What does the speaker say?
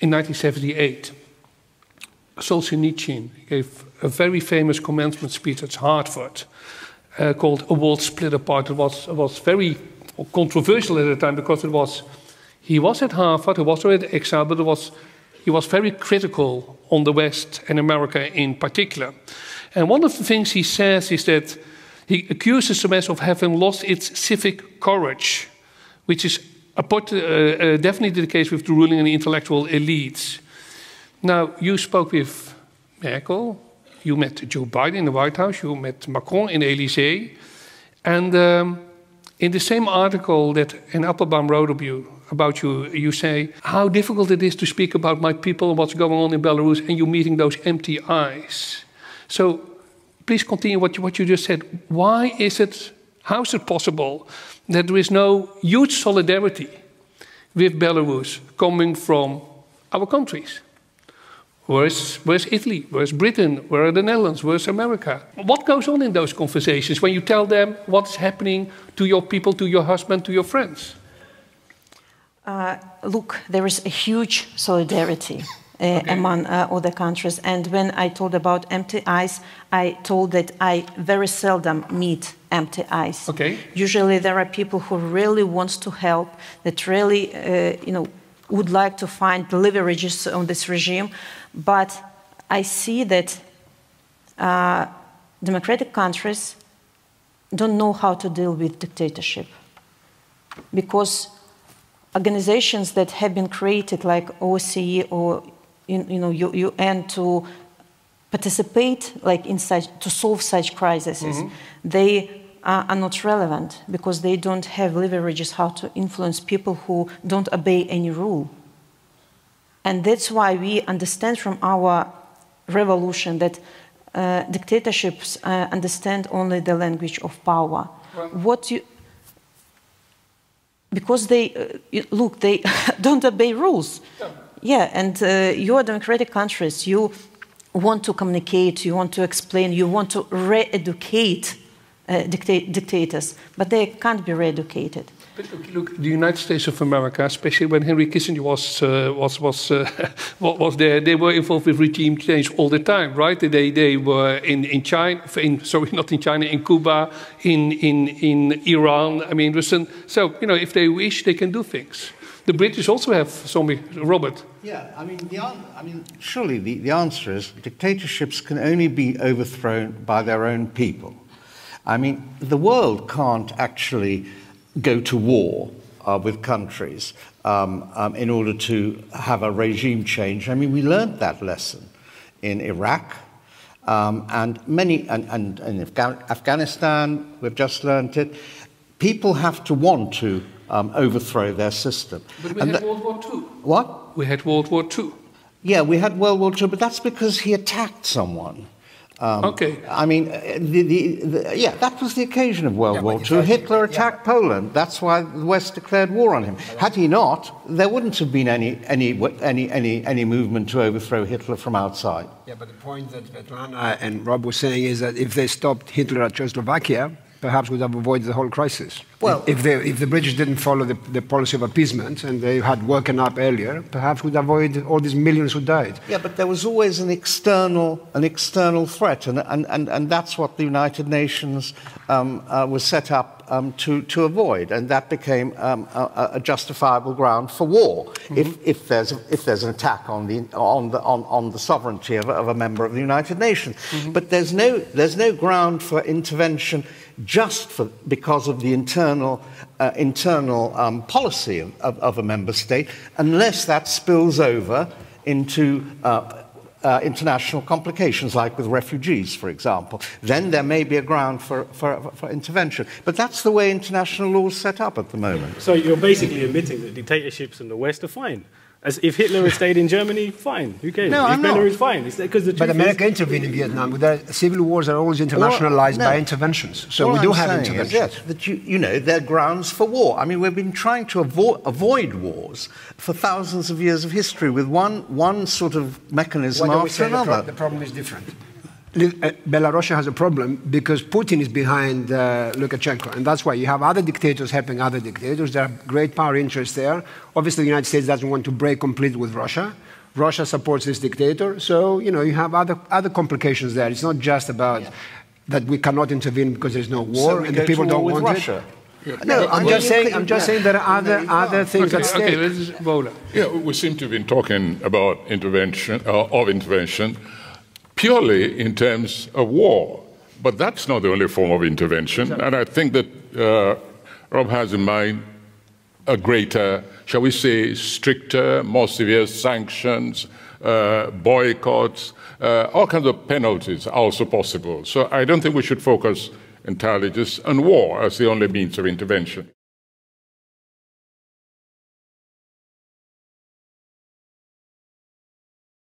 in 1978, Solzhenitsyn gave a very famous commencement speech at Harvard called A World Split Apart. It was very controversial at the time because he was at Harvard, he was already exiled, but he was very critical on the West and America in particular. And one of the things he says is that he accuses the West of having lost its civic courage, which is definitely the case with the ruling and the intellectual elites. Now, you spoke with Merkel, you met Joe Biden in the White House, you met Macron in the Élysée, and in the same article that Anne Applebaum wrote about you, you say how difficult it is to speak about my people and what's going on in Belarus, and you meeting those empty eyes. So please continue what you just said. How is it possible that there is no huge solidarity with Belarus coming from our countries? Where's Italy? Where's Britain? Where are the Netherlands? Where's America? What goes on in those conversations when you tell them what's happening to your people, to your husband, to your friends? Look, there is a huge solidarity among other countries. And when I told about empty eyes, I told that I very seldom meet empty eyes. Okay. Usually there are people who really want to help, that really, would like to find leverages on this regime. But I see that democratic countries don't know how to deal with dictatorship, because organizations that have been created like OSCE or UN to participate to solve such crises, they are not relevant because they don't have leverages how to influence people who don't obey any rule. And that's why we understand from our revolution that dictatorships understand only the language of power. Right. Because they don't obey rules. Yeah, and you are democratic countries. You want to communicate, you want to explain, you want to re-educate dictators, but they can't be re-educated. But look, the United States of America, especially when Henry Kissinger was there, they were involved with regime change all the time, right? They were in China, not in China, in Cuba, in Iran. I mean, so if they wish, they can do things. The British also have something, Robert. Yeah, surely the answer is dictatorships can only be overthrown by their own people. I mean, the world can't actually go to war with countries in order to have a regime change. I mean, we learned that lesson in Iraq and in Afghanistan. We've just learned it. People have to want to overthrow their system. But we had World War II. What? We had World War II. Yeah, we had World War II, but that's because he attacked someone. Okay. I mean, that was the occasion of World War II. Hitler attacked Poland. That's why the West declared war on him. Had he not, there wouldn't have been any movement to overthrow Hitler from outside. Yeah, but the point that Svetlana and Rob were saying is that if they stopped Hitler at Czechoslovakia, perhaps would have avoided the whole crisis. Well, if the British didn't follow the policy of appeasement and they had woken up earlier, perhaps would avoid all these millions who died. Yeah, but there was always an external threat, and that's what the United Nations was set up to avoid, and that became a justifiable ground for war if there's an attack on the sovereignty of a member of the United Nations. But there's no ground for intervention just because of the internal policy of a member state, unless that spills over into international complications, like with refugees, for example. Then there may be a ground for intervention. But that's the way international law is set up at the moment. So you're basically admitting that dictatorships in the West are fine. As if Hitler had stayed in Germany, fine. Who cares? No, if Belarus, fine. But America intervened in Vietnam. The civil wars are always internationalized by interventions. So we do have interventions. Yes, that there are grounds for war. I mean, we've been trying to avoid wars for thousands of years of history with one sort of mechanism after another. The problem is different. Belarus has a problem because Putin is behind Lukashenko, and that's why you have other dictators helping other dictators. There are great power interests there. Obviously, the United States doesn't want to break completely with Russia. Russia supports this dictator, so you have other complications there. It's not just about that we cannot intervene because there's no war and the people don't want Russia. it. No, I'm just saying there are other things at stake. Okay, this is Vola. Yeah, we seem to have been talking about intervention purely in terms of war, but that's not the only form of intervention. Exactly. And I think that Rob has in mind a greater, shall we say, stricter, more severe sanctions, boycotts, all kinds of penalties are also possible. So I don't think we should focus entirely just on war as the only means of intervention.